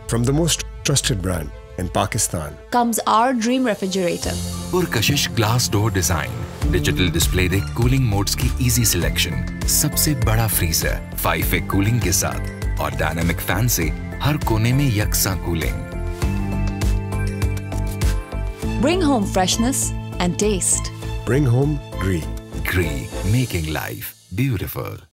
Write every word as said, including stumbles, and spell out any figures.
From the most trusted brand in Pakistan comes our dream refrigerator. पुरकशिश glass door design, digital display दे cooling modes की easy selection, सबसे बड़ा freezer, five वे cooling के साथ और डायनामिक फैन से हर कोने में यकसा cooling. Bring home freshness and taste. Bring home Gree. Gree, making life beautiful.